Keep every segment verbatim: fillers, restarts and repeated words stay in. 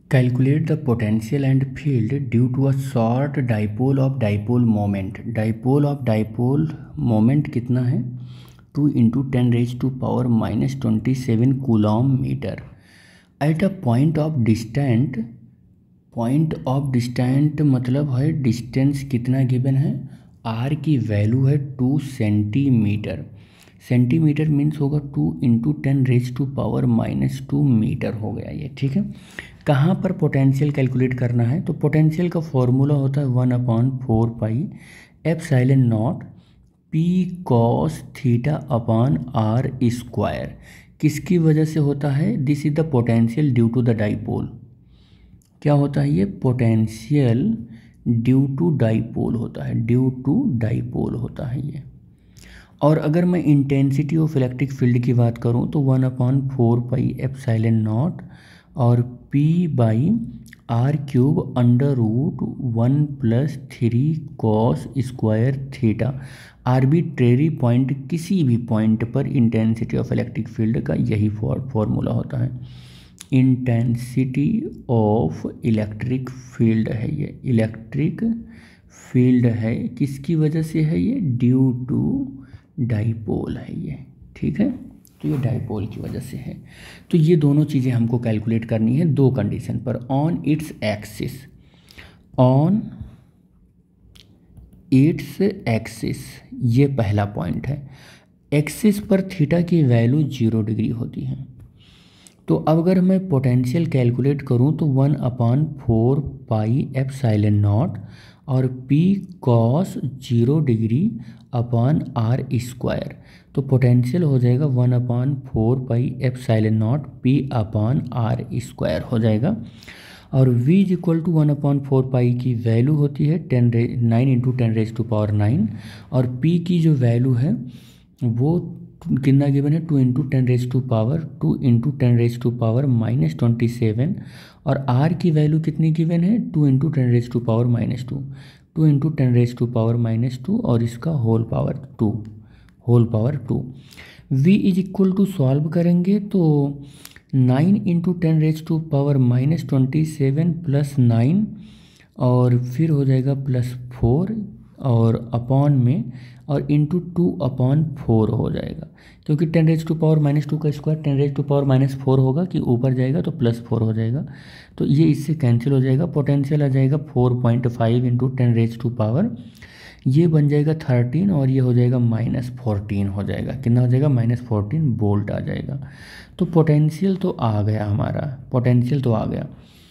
Calculate the potential and field due to a short dipole of dipole moment. Dipole of dipole moment कितना है? Two into ten raise to power minus twenty seven coulomb metre at a point of distant. Point of distant मतलब है distance कितना given है? Are की value है two centimetre. Centimetre means होगा two into ten raise to power minus two metre हो गया ये. ठीक है, कहाँ पर पोटेंशियल कैलकुलेट करना है? तो पोटेंशियल का फॉर्मूला होता है one upon four pi epsilon naught P cos theta upon R square. किसकी वजह से होता है? This is the potential due to the dipole. क्या होता है ये? पोटेंशियल ड्यू टू डाइपोल होता है. ड्यू टू डाइपोल होता है ये. और अगर मैं इंटेंसिटी ऑफ इलेक्ट्रिक फील्ड की बात करूं तो one upon four pi epsilon naught और P by R cube under root one plus three cos square theta. Arbitrary point, किसी भी पॉइंट पर इंटेंसिटी ऑफ इलेक्ट्रिक फील्ड का यही फॉर्मूला होता है. इंटेंसिटी ऑफ इलेक्ट्रिक फील्ड है ये. इलेक्ट्रिक फील्ड है किसकी वजह से है ये? ड्यू टू डाइपोल है ये. ठीक है, तो ये डाइपोल की वजह से है. तो ये दोनों चीज़ें हमको कैलकुलेट करनी है दो कंडीशन पर. On its axis, on its axis ये पहला पॉइंट है. एक्सिस पर थीटा की वैल्यू जीरो डिग्री होती है. तो अब अगर मैं पोटेंशियल कैलकुलेट करूं तो one upon four pi epsilon naught और P cos zero degree upon R square. तो पोटेंशियल हो जाएगा one upon four pi epsilon naught P upon R square हो जाएगा. और v is equal to one upon four pi की value होती है ten raise nine into ten raise to power nine. और p की जो वैल्यू है वो कितना गिवन है? Two into ten raise to power two into ten raise to power minus twenty seven. और r की वैल्यू कितनी गिवन है? Two into ten raise to power minus two two into ten raise to power minus two और इसका whole power two whole power two. v is equal to solve करेंगे तो nine into ten raise to power minus twenty seven plus nine और फिर हो जाएगा plus four और upon में और इंटू टू अपॉन फोर हो जाएगा. क्योंकि ten raise to power minus two का square ten raise to power minus four होगा कि ऊपर जाएगा तो प्लस फोर हो जाएगा. तो ये इससे कैंसिल हो जाएगा. पोटेंशियल आ जाएगा four point five into ten raise to power, ये बन जाएगा थर्टीन और ये हो जाएगा माइनस फोरटीन हो जाएगा. कितना हो जाएगा? माइनस फोरटीन वोल्ट आ जाएगा. तो पोटेंशियल तो आ गया हमारा, पोटेंशियल तो आ गया.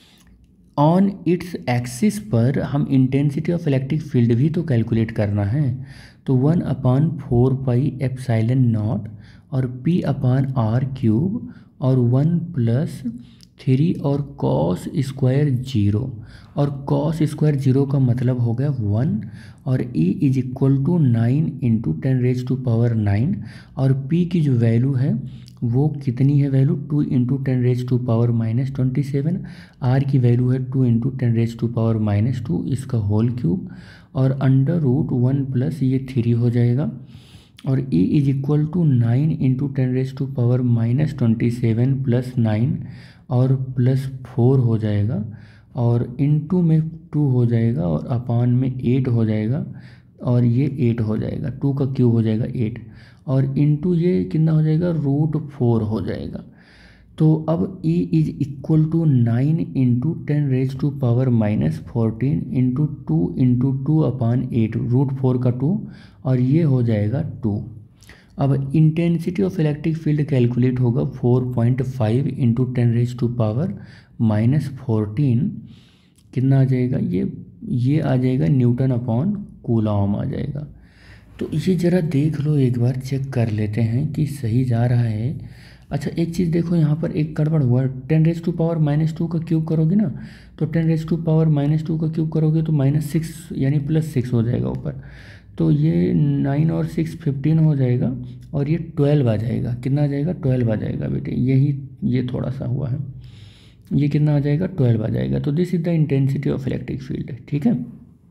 ऑन इट्स एक्सिस पर हम इंटेंसिटी ऑफ इलेक्ट्रिक फील्ड भी तो कैलकुलेट करना है. तो one upon four pi epsilon naught और पी अपॉन आर क्यूब और वन प्लस थ्री और कॉस स्क्वायर जीरो. और कॉस स्क्वायर जीरो का मतलब हो गया वन और e is equal to nine into ten raise to power nine. और p की जो वैल्यू है वो कितनी है? Value two into ten raise to power minus twenty seven. R की वैल्यू है two into ten raise to power minus two, इसका होल क्यूब और अंडर रूट वन प्लस ये थ्री हो जाएगा. और e is equal to nine into ten raise to power minus twenty seven plus nine और plus four हो जाएगा और इनटू में टू हो जाएगा और अपान में एट हो जाएगा और ये एट हो जाएगा. टू का क्यूब हो जाएगा एट और इनटू ये कितना हो जाएगा? रूट फोर हो जाएगा. तो अब e is equal to nine into ten raise to power minus fourteen into two into two upon eight, root four का टू और ये हो जाएगा टू. अब intensity of electric field calculate होगा four point five into ten raise to power minus fourteen. कितना आ जाएगा? ये ये आ जाएगा न्यूटन अपॉन कूलॉम आ जाएगा. तो ये ज़रा देख लो, एक बार चेक कर लेते हैं कि सही जा रहा है. अच्छा एक चीज़ देखो, यहाँ पर एक गड़बड़ हुआ. Ten raise to power minus two का क्यूब करोगे ना तो ten raise to power minus two का क्यूब करोगे तो माइनस सिक्स यानी प्लस सिक्स हो जाएगा ऊपर. तो ये नाइन और सिक्स फिफ्टीन हो जाएगा और ये ट्वेल्व आ जाएगा. कितना आ जाएगा? ट्वेल्व आ जाएगा बेटे. यही ये थोड़ा सा हुआ है. ये कितना आ जाएगा? ट्वेल्व आ जाएगा. तो this is the intensity of electric field. ठीक है,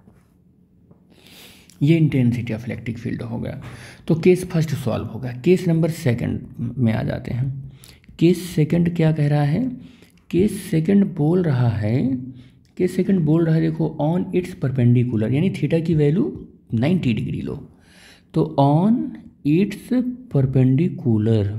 ये इंटेंसिटी ऑफ इलेक्ट्रिक फील्ड हो गया. तो केस फर्स्ट सॉल्व होगा. केस नंबर सेकंड में आ जाते हैं. केस सेकंड क्या कह रहा है केस सेकंड बोल रहा है केस सेकंड बोल रहा है देखो ऑन इट्स परपेंडिकुलर, यानी थीटा की वैल्यू नाइन्टी डिग्री लो। तो on its perpendicular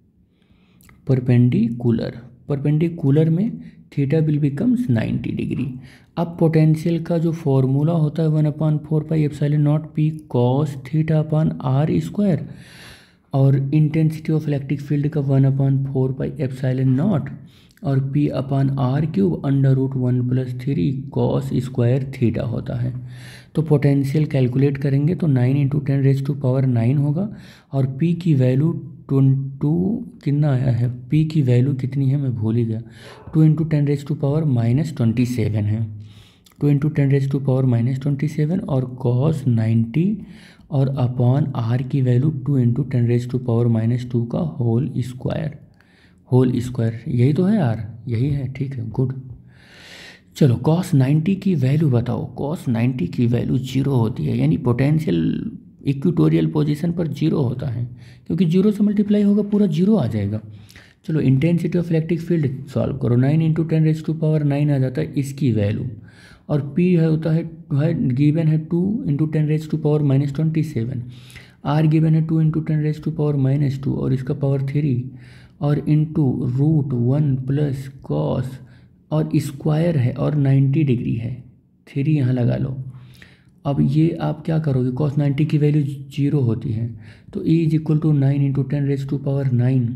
perpendicular perpendicular में theta will becomes ninety degree. अब पोटेंशियल का जो फॉर्मूला होता है one upon four pi epsilon naught P cos theta upon R square, और इंटेंसिटी ऑफ इलेक्ट्रिक फील्ड का one upon four pi epsilon naught और P upon R cube under root one plus three cos square theta होता है। तो potential calculate करेंगे तो nine into ten raise to power nine होगा, और P की वैल्यू टू कितना आया है, पी की वैल्यू कितनी है मैं भूल ही गया, two into ten raise to power minus twenty seven है, two into ten raise to power minus twenty seven, और कॉस नाइन्टी और अपॉन आर की value two into ten raise to power minus two का whole square whole square यही तो है are, यही है, ठीक है, गुड। चलो कॉस नाइन्टी की वैल्यू बताओ। कॉस नाइन्टी की वैल्यू जीरो होती है, यानी पोटेंशियल इक्वेटोरियल पोजीशन पर जीरो होता है, क्योंकि जीरो से मल्टीप्लाई होगा पूरा जीरो आ जाएगा। चलो intensity of electric field solve करो, nine into ten raise to power nine आ जाता है इसकी वैल्यू, और पी है होता है, है गिवन है two into ten raise to power minus twenty seven, R given है two into ten raise to power minus two और इसका पावर थ्री, और into root one plus cos और स्क्वायर है और नाइन्टी डिग्री है, थ्री यहाँ लगा लो। अब ये आप क्या करोगे, कॉस नाइन्टी की वैल्यू जीरो होती है, तो E is equal to nine into ten raise to power nine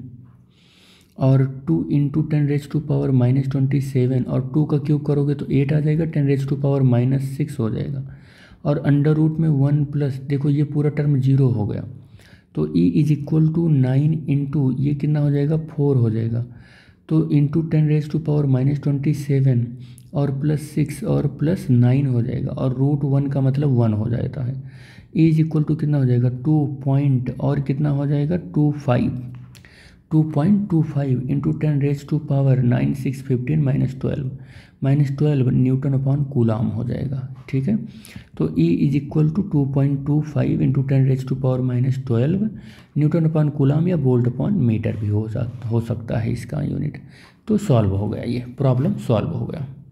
और two into ten raise to power minus twenty seven, और टू का क्यूब करोगे तो एट आ जाएगा, ten raise to power minus six हो जाएगा, और अंडर रूट में वन प्लस, देखो ये पूरा टर्म जीरो हो गया, तो E is equal to nine into ये कितना हो जाएगा, फोर हो जाएगा, तो into ten raise to power minus twenty seven और प्लस सिक्स और प्लस नाइन हो जाएगा, और रूट वन का मतलब वन हो जाता है। ई इज इक्वल टू कितना हो जाएगा, टू पॉइंट और कितना हो जाएगा, two five two point two five into ten raise to power nine six fifteen minus twelve minus twelve newton upon coulomb हो जाएगा, ठीक है। तो E is equal to two point two five into ten raise to power minus twelve newton upon coulomb या volt upon metre भी हो सकता हो सकता है इसका यूनिट। तो सॉल्व हो गया, ये प्रॉब्लम सॉल्व हो गया।